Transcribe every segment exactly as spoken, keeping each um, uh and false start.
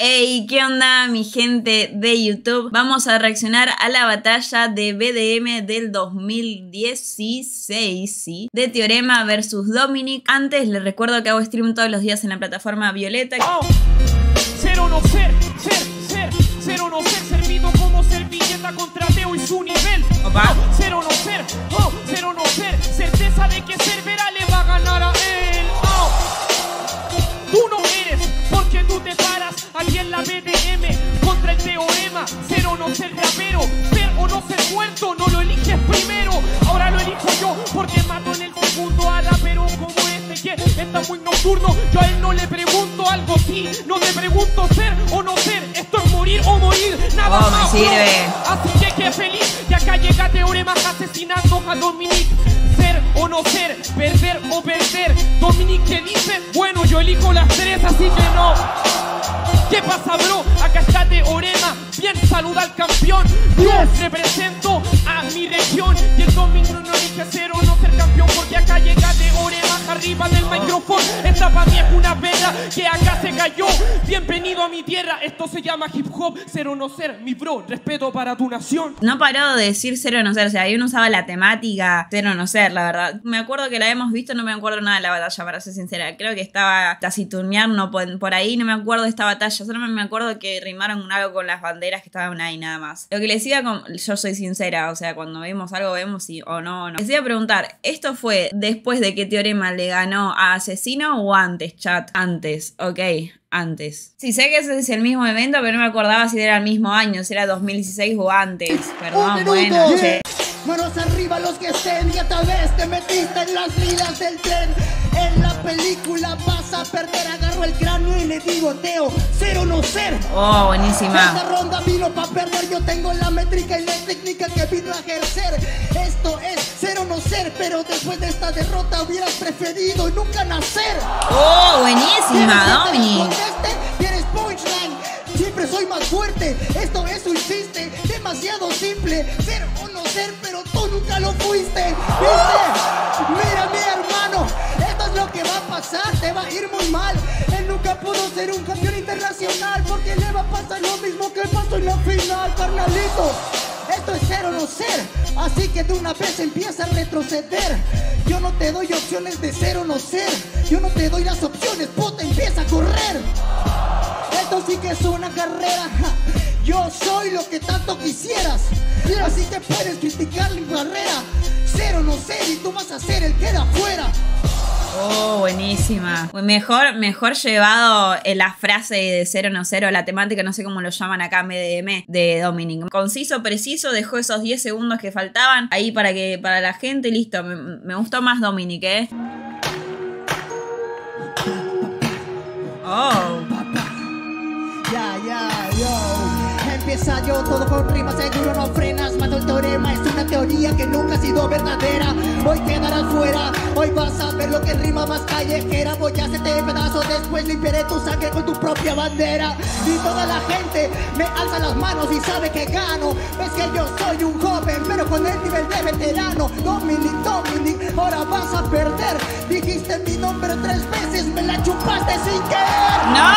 Hey, ¿qué onda mi gente de YouTube? Vamos a reaccionar a la batalla de B D M del dos mil dieciséis, ¿sí? De Teorema versus Dominic. Antes les recuerdo que hago stream todos los días en la plataforma Violeta. Oh, ser o no ser, ser, ser, ser o no ser, servido como servilleta contra Teo y su nivel. Opa. Oh, ser o no ser, oh, ser o no ser, certeza de que Cervera le va a ganar a él. Oh, tú no eres porque tú te paras aquí en la B D M contra el Teorema. Ser o no ser rapero, ser o no ser muerto, no lo eliges primero. Ahora lo elijo yo porque mato en el segundo a rapero como este que está muy nocturno. Yo a él no le pregunto algo, sí, no te pregunto ser o no ser. Esto es morir o morir, nada oh, más. Me sirve. Así que qué feliz que acá llega Teorema asesinando a Dominic. Ser o no ser, perder o perder. Dominic que dice, bueno, yo elijo las tres, así que no. ¿Qué pasa, bro? Acá está Teorema. Bien, saluda al campeón. Yo represento a mi región. Y el domingo no elige ser o no ser campeón, porque acá llega Teorema arriba del micrófono. Esta para mí es una vela que acá se cayó. Bienvenido a mi tierra. Esto se llama hip hop. Ser o no ser, mi bro. Respeto para tu nación. No paró de decir ser o no ser. O sea, ahí uno usaba la temática ser o no ser, la verdad. Me acuerdo que la hemos visto, no me acuerdo nada de la batalla, para ser sincera. Creo que estaba taciturneando por, por ahí, no me acuerdo de esta batalla. Solo me acuerdo que rimaron algo con las banderas que estaban ahí, nada más. Lo que les iba con... Yo soy sincera, o sea, cuando vemos algo, vemos si o no o no. Les iba a preguntar, ¿esto fue después de que Teorema le ganó a Asesino o antes, chat? Antes, ok. Antes. Sí, sé que ese es el mismo evento, pero no me acordaba si era el mismo año, si era dos mil dieciséis o antes. Perdón, bueno, che. Manos arriba los que estén, y otra vez te metiste en las filas del tren. En la película vas a perder, agarro el cráneo y le digo, Teo, ser o no ser. Oh, buenísima. Esta ronda vino para perder, yo tengo la métrica y la técnica que vino a ejercer. Esto es ser o no ser, pero después de esta derrota hubieras preferido nunca nacer. Oh, buenísima, Dominic. Tienes punchline, siempre soy más fuerte. Esto es un chiste, demasiado simple. Ser o no ser, pero tú nunca lo fuiste. ¿Viste? Mira, mi hermano, esto es lo que va a pasar, te va a ir muy mal. Él nunca pudo ser un campeón internacional, porque le va a pasar lo mismo que pasó en la final, carnalito. Esto es ser o no ser, así que de una vez empieza a retroceder. Yo no te doy opciones de ser o no ser, yo no te doy las opciones, puta, empieza a correr. Esto sí que es una carrera, yo soy lo que tanto quisieras, así que puedes criticar mi barrera. Ser o no ser y tú vas a ser el que da afuera. Oh, buenísima. Mejor, mejor llevado en la frase de ser o no ser, o la temática, no sé cómo lo llaman acá en B D M, de Dominic. Conciso, preciso, dejó esos diez segundos que faltaban ahí para que para la gente, listo. Me, me gustó más Dominic, ¿eh? Oh. Ya, ya, yo. Empieza yo todo con rimas, seguro no frenas. Mato el teorema, es una teoría que nunca ha sido verdadera. Hoy quedarás fuera, hoy vas a ver lo que rima más callejera. Voy a hacerte pedazos, después limpiaré tu sangre con tu propia bandera. Y toda la gente me alza las manos y sabe que gano. Ves que yo soy un joven, pero con el nivel de veterano. Dominic, Dominic, ahora vas a perder. Dijiste mi nombre tres veces, me la chupaste sin querer. ¡No!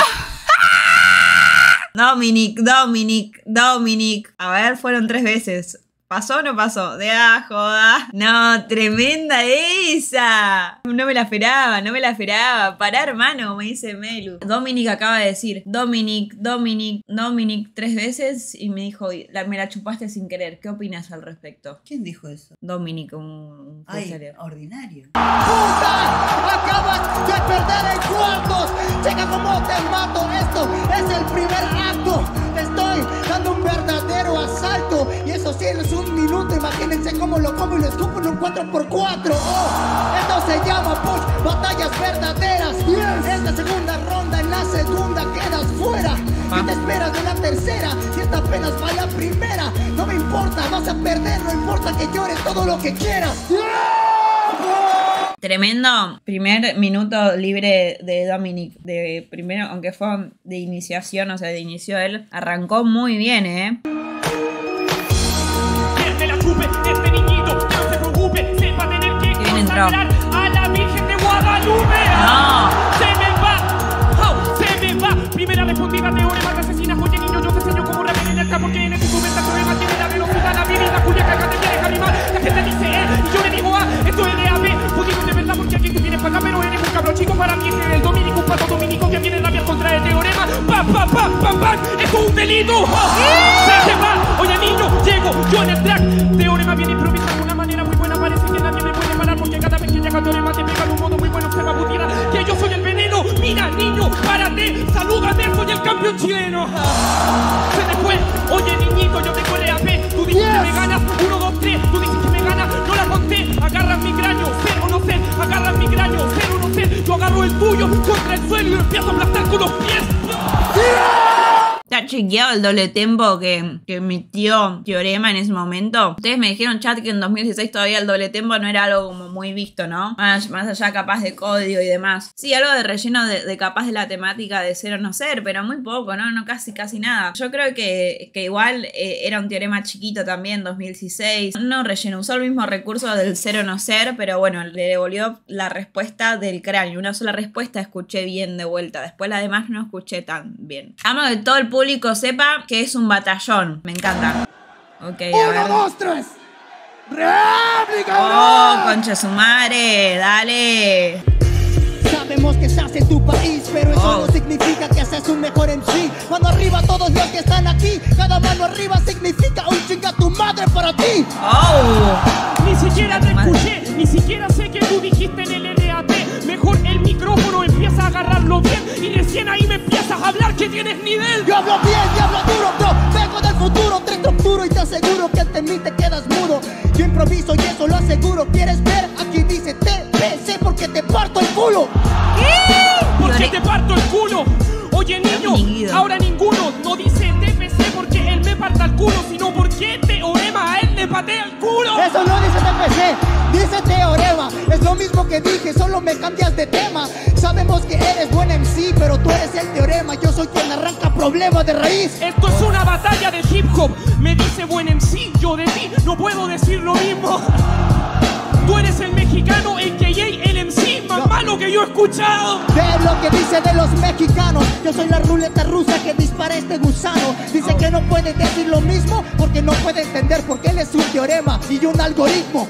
Dominic, Dominic, Dominic. A ver, fueron tres veces. ¿Pasó o no pasó? De ah, joda. No, tremenda esa. No me la esperaba, no me la esperaba. Pará, hermano, me dice Melu. Dominic acaba de decir Dominic, Dominic, Dominic tres veces y me dijo, la, me la chupaste sin querer. ¿Qué opinas al respecto? ¿Quién dijo eso? Dominic, un, un Ay, ordinario. ¡Puta! Acabas de perder en cuartos. Checa cómo te mato. Esto es el primer acto. Te estoy dando un verdadero asalto. Y eso sí, es un minuto. Imagínense cómo lo como y lo escupo en un cuatro por cuatro. Oh, esto se llama push, batallas verdaderas. Yes. Esta segunda ronda, en la segunda quedas fuera. ¿Qué te esperas de la tercera? Si esta apenas va la primera. No me importa, vas a perder. No importa que llores todo lo que quieras. Tremendo primer minuto libre de Dominic. De primero, aunque fue de iniciación, o sea, de inicio él, arrancó muy bien, ¿eh? Que la chupe, este niñito, que no se preocupe, sepa tener que consagrar a la Virgen de Guadalupe. No. Se me va, oh, se me va. Primera vez confundida, teorema que asesinas. Oye niño, yo te enseño cómo repetir el acá, porque en este instrumento el problema tiene la velocidad, la bebida cuya caca te quiere arrimar. La gente dice eh, y yo le digo ah, esto es de A B. Jodido de verdad porque alguien te viene para acá, pero eres un cabrón chico para mí. Este es el dominico, un pato dominico que viene a rabiar contra el teorema. Pa, pa, pa, pam, pam, esto es un delito. Se te va, oye niño, llego yo en el track. Teorema viene improvisado de una manera muy buena, parece que nadie me puede parar, porque cada vez que llega el teorema te pega de un modo muy bueno. Se va a putir que yo soy el veneno. Mira niño, párate, salúdame, soy el campeón chileno. Se te fue, oye niñito, yo tengo el E A P. Tú dices yes. que me ganas, uno, dos, tres. Tú dices que me ganas, no la conté. Agarras mi cráneo, ser o no ser. Agarras mi cráneo, ser o no ser. Yo agarro el tuyo contra el suelo y lo empiezo a aplastar con los pies. Está chequeado el doble tempo que, que emitió Teorema en ese momento. Ustedes me dijeron, chat, que en dos mil dieciséis todavía el doble tempo no era algo como muy visto, ¿no? Más, más allá capaz de código y demás. Sí, algo de relleno de, de capaz de la temática de ser o no ser, pero muy poco, ¿no? No casi, casi nada. Yo creo que, que igual eh, era un teorema chiquito también, dos mil dieciséis. No relleno, usó el mismo recurso del ser o no ser, pero bueno, le devolvió la respuesta del cráneo. Una sola respuesta escuché bien de vuelta. Después la demás no escuché tan bien. Amo que todo el público público sepa que es un batallón. Me encanta. Ok, a Uno, ver. dos, tres. ¡Réplica! Oh, concha su madre. Dale. Sabemos que estás en tu país, pero eso Oh. no significa que seas un mejor M C. Cuando arriba todos los que están aquí, cada mano arriba significa un chinga tu madre para ti. Oh. Ni siquiera te Madre. escuché, ni siquiera sé que tú dijiste en el L A P. Mejor el micrófono empieza a agarrarlo bien y recién ahí me empiezas a hablar que tienes nivel. Yo hablo bien, yo hablo duro, bro. Vengo del futuro, te estructuro y te aseguro que ante mí te quedas mudo. Yo improviso y eso lo aseguro. ¿Quieres ver? Aquí dice T P C porque te parto el culo. ¿Por qué Lloré. te parto el culo? Oye niño, Amigo. ahora ninguno no dice T P C porque él me parta el culo, sino porque teorema a él le patea el culo. Eso no dice T P C, dice teorema. Es lo mismo que dije, solo me cambias de tema. Sabemos que eres buen M C, pero tú eres el teorema. Yo soy quien arranca problemas de raíz. Esto es una batalla de hip hop. Me dice buen M C, yo de ti no puedo decir lo mismo. Tú eres el mexicano, a k a el M C más No. malo que yo he escuchado. De lo que dice de los mexicanos, yo soy la ruleta rusa que dispara este gusano. Dice que no puede decir lo mismo porque no puede entender porque él es un teorema y un algoritmo.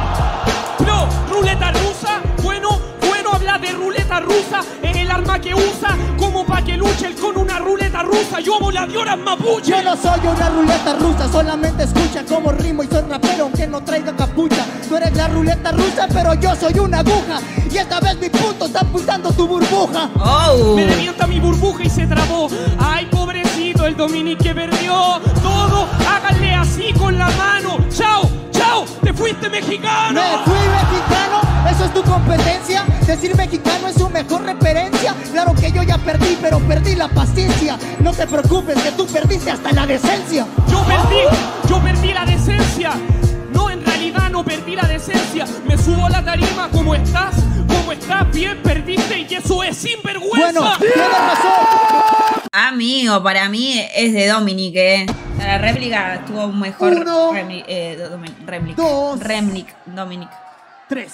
No, ruleta rusa, bueno, bueno habla de ruleta rusa. Es el arma que usa como para que luche él con una ruleta rusa. Yo amo la dioras mapuche. Yo no soy una ruleta rusa, solamente escucha cómo rimo y soy rapero aunque no traiga capucha. Tú eres la ruleta rusa, pero yo soy una aguja y esta vez mi punto está apuntando tu burbuja. Oh. Me revienta mi burbuja y se trabó. Ay, pobrecito, el Dominic que perdió todo. Háganle así con la mano. Chao, chao, te fuiste mexicano. Me fui mexicano, eso es tu competencia. Decir mexicano es su mejor referencia. Claro que yo ya perdí, pero perdí la paciencia. No te preocupes que tú perdiste hasta la decencia. Yo perdí, yo perdí la decencia. No, en realidad no perdí la decencia. Me subo a la tarima, ¿cómo estás? ¿Cómo estás? Bien, perdiste y eso es sinvergüenza. Bueno, tienes razón. Amigo, para mí es de Dominic, eh. La réplica tuvo un mejor Uno, Remli- eh, Domin- Remlic. dos. Remlic, Dominic. Tres.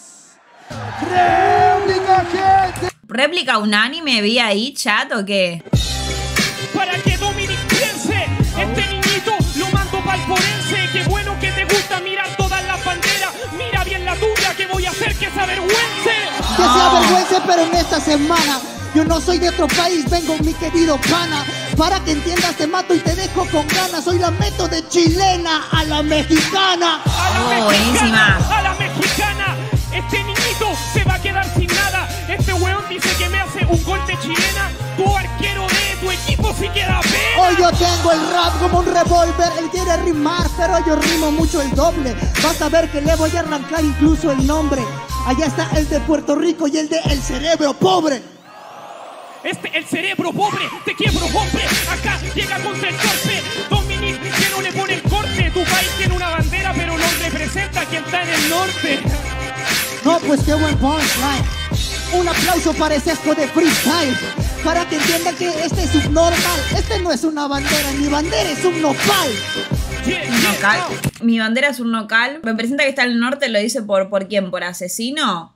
Réplica, gente. ¿Réplica unánime vi ahí, chat, o qué? Para que Dominic piense, este niñito lo mando pa'l forense. Qué bueno que te gusta mirar todas las banderas. Mira bien la tuya, que voy a hacer que se avergüence. Que se avergüence, pero en esta semana yo no soy de otro país, vengo mi querido pana. Para que entiendas te mato y te dejo con ganas. Soy la meto de chilena a la mexicana. A la Oh, mexicana, buenísima. a la mexicana. Este niñito se va a quedar sin nada. Este weón dice que me hace un gol de chilena. Tu arquero de tu equipo si queda pena. Hoy yo tengo el rap como un revólver. Él quiere rimar, pero yo rimo mucho el doble. Vas a ver que le voy a arrancar incluso el nombre. Allá está el de Puerto Rico y el de El Cerebro Pobre. Este, el cerebro pobre, te quiebro, hombre. Acá llega contra el torpe. Dominic, que no le pone el corte. Tu país tiene una bandera, pero no representa quien está en el norte. No, pues qué buen punchline. Un aplauso para ese asco de freestyle. Para que entiendan que este es subnormal. Este no es una bandera, mi bandera es un nopal. Yeah, yeah, Nocal. no. Mi bandera es un nocal. Me presenta que está en el norte, lo dice por, ¿por quién? ¿Por asesino?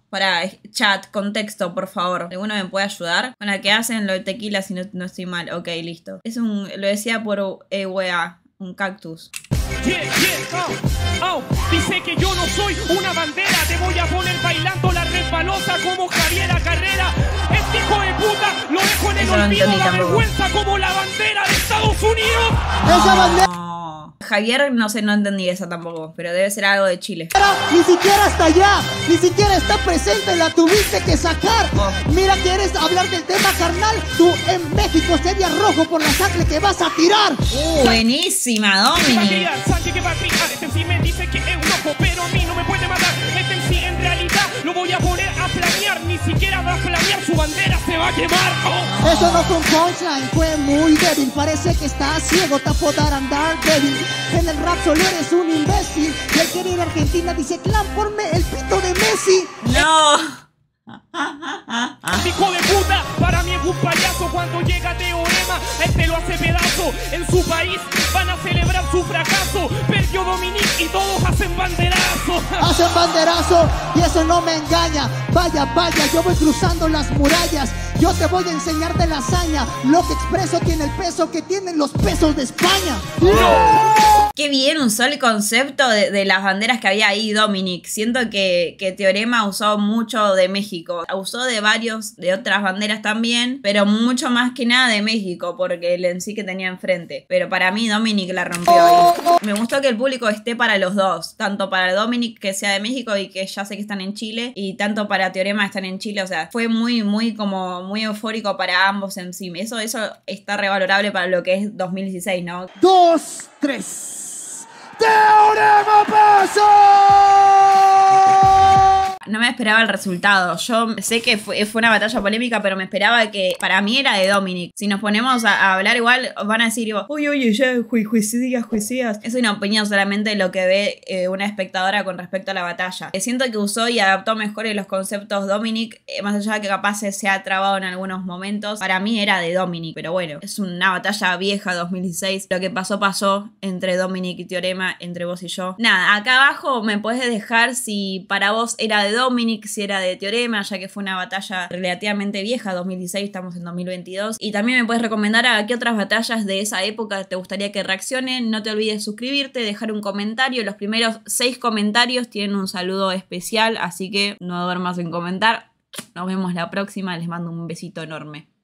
Para chat, contexto, por favor. ¿Alguno me puede ayudar? Con la que hacen lo de tequila si no, no estoy mal. Ok, listo. Es un... Lo decía por E W A. Un cactus. Yeah, yeah, oh, oh. Dice que yo no soy una bandera. Te voy a poner bailando la resbalosa como Javiera Carrera. Este hijo de puta lo dejo en el Eso no olvido. entendí La tampoco. vergüenza como la bandera de Estados Unidos. Esa bandera No. Javier, no sé, no entendí esa tampoco. Pero debe ser algo de Chile. ni siquiera está allá, ni siquiera está presente, la tuviste que sacar. Oh. Mira, ¿quieres hablar del tema, carnal? Tú en México serías rojo por la sangre que vas a tirar. Uh, buenísima, Dominic. Bandera, Sánchez que va a triar. Este sí me dice que es rojo, pero a mí no me puede matar. Este en sí en realidad lo voy a poner a flamear. Ni siquiera va a flamear, su bandera se va a quemar. Oh. Eso no fue un punchline, fue muy débil. Parece que estás ciego, te apodar andar débil. En el rap solo eres un imbécil. Y el que ir a Argentina dice clan, ponme el pito de Messi. No. Hijo de puta, para mí es un payaso cuando llega Teorema, este lo hace pedazo. En su país van a celebrar su fracaso. Perdió Dominic y todos hacen banderazo. Hacen banderazo y eso no me engaña. Vaya, vaya, yo voy cruzando las murallas. Yo te voy a enseñar de la hazaña. Lo que expreso tiene el peso que tienen los pesos de España. Qué bien usó el concepto de, de las banderas que había ahí Dominic. Siento que, que Teorema usó mucho de México. Usó de varios, de otras banderas también, pero mucho más que nada de México, porque el en sí que tenía enfrente. Pero para mí Dominic la rompió ahí. Me gustó que el público esté para los dos. Tanto para Dominic, que sea de México y que ya sé que están en Chile, y tanto para Teorema están en Chile. O sea, fue muy, muy como muy eufórico para ambos en sí. Eso, eso está revalorable para lo que es dos mil dieciséis, ¿no? Dos, tres. ¡Teorema pasó! No me esperaba el resultado. Yo sé que fue, fue una batalla polémica, pero me esperaba que para mí era de Dominic. Si nos ponemos a, a hablar igual, van a decir, uy, oye, ya, ju juicias, juicias. Es una opinión solamente de lo que ve eh, una espectadora con respecto a la batalla. Siento que usó y adaptó mejor los conceptos Dominic, eh, más allá de que capaz se ha trabado en algunos momentos. Para mí era de Dominic, pero bueno, es una batalla vieja, dos mil dieciséis. Lo que pasó, pasó entre Dominic y Teorema, entre vos y yo. Nada, acá abajo me puedes dejar si para vos era de Dominic, si era de Teorema, ya que fue una batalla relativamente vieja, dos mil dieciséis, estamos en dos mil veintidós. Y también me puedes recomendar a qué otras batallas de esa época te gustaría que reaccionen. No te olvides suscribirte, dejar un comentario. Los primeros seis comentarios tienen un saludo especial, así que no duermas en comentar. Nos vemos la próxima, les mando un besito enorme.